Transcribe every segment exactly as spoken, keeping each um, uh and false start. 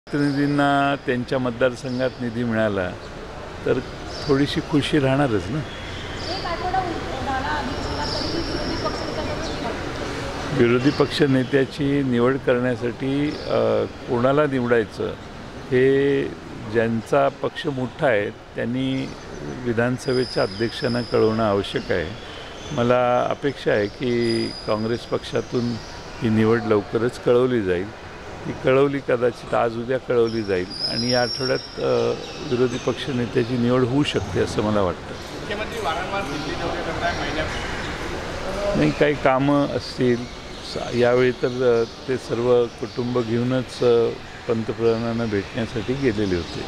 प्रतिनिधींना त्यांच्या मतदारसंघात निधी मिळाला तर थोडीशी खुशी राहणारच ना। विरोधी पक्ष नेत्याची निवड करण्यासाठी कोणाला निवडायचं हे ज्यांचा पक्ष मोठा आहे त्यांनी विधानसभेच्या अध्यक्षांना कळवणं आवश्यक आहे। मला अपेक्षा आहे की काँग्रेस पक्षातून ही निवड लवकरच कळवली जाईल। ती कळवली कदाचित आज उद्या कळवली जाईल आणि या आठवड्यात विरोधी पक्ष नेत्याची निवड होऊ शकते असं मला वाटतं। मुख्यमंत्री वारंवार दिल्ली दौरे करताय महिन्यात नाही काही कामं असतील यावेळी तर ते सर्व कुटुंब घेऊनच पंतप्रधानांना भेटण्यासाठी गेलेले होते।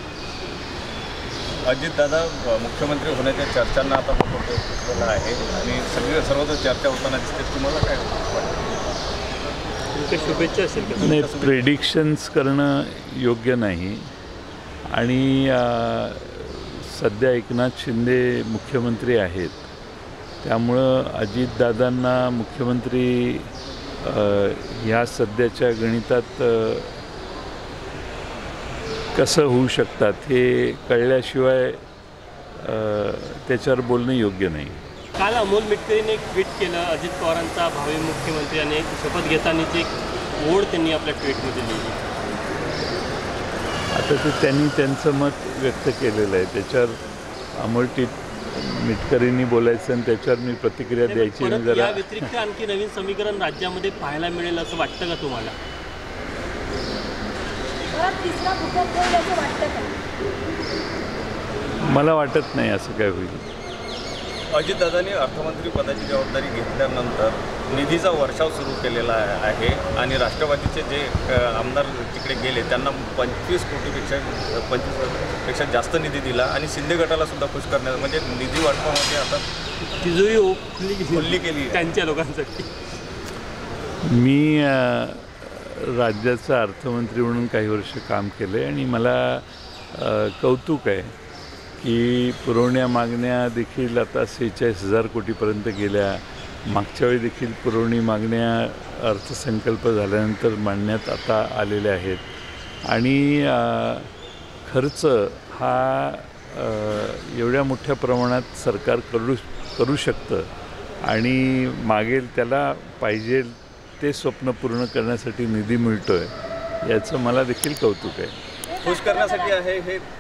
अजितदादा मुख्यमंत्री होण्याच्या चर्चांना आता मोठं आहे आणि सगळे सर्वत्र चर्चा होताना दिसते। तुम्हाला काय वाटतं? शुभेच्छा असेल का? नाही, प्रेडिक्शन्स करणं योग्य नाही आणि सध्या एकनाथ शिंदे मुख्यमंत्री आहेत त्यामुळं अजितदादांना मुख्यमंत्री ह्या सध्याच्या गणितात कसं होऊ शकतात हे कळल्याशिवाय त्याच्यावर बोलणं योग्य नाही। काल अमोल मिटकरीने एक ट्विट केलं, अजित पवारांचा भावी मुख्यमंत्री आणि शपथ घेतानाची एक ओढ त्यांनी आपल्या ट्विटमध्ये लिहिली। आता ते त्यांनी त्यांचं मत व्यक्त केलेलं आहे, त्याच्यावर अमोल टी मिटकरींनी बोलायचं आणि त्याच्यावर मी प्रतिक्रिया द्यायची। जरा या व्यतिरिक्त आणखी नवीन समीकरण राज्यामध्ये पाहायला मिळेल असं वाटतं का तुम्हाला? मला वाटत नाही असं काय होईल। अजितदादांनी अर्थमंत्री पदाची जबाबदारी घेतल्यानंतर निधीचा वर्षाव सुरू केलेला आहे आणि राष्ट्रवादीचे जे आमदार तिकडे गेले त्यांना पंचवीस कोटीपेक्षा पंचवीसपेक्षा जास्त निधी दिला आणि शिंदे गटाला सुद्धा खुश करण्यात म्हणजे निधी वाटपामध्ये आता तिजोरी खुल्ली केली त्यांच्या लोकांसाठी। मी राज्याचा अर्थमंत्री म्हणून काही वर्ष काम केले आणि मला कौतुक आहे की पुरवण्या मागण्या देखील आता सेहेचाळीस हजार कोटीपर्यंत गेल्या। मागच्या वेळी देखील पुरवणी मागण्या अर्थसंकल्प झाल्यानंतर मांडण्यात आता आलेल्या आहेत आणि खर्च हा एवढ्या मोठ्या प्रमाणात सरकार करू करू शकतं आणि मागेल त्याला पाहिजे ते स्वप्न पूर्ण करण्यासाठी निधी मिळतो आहे याचं मला देखील कौतुक आहे। खुश करण्यासाठी आहे हे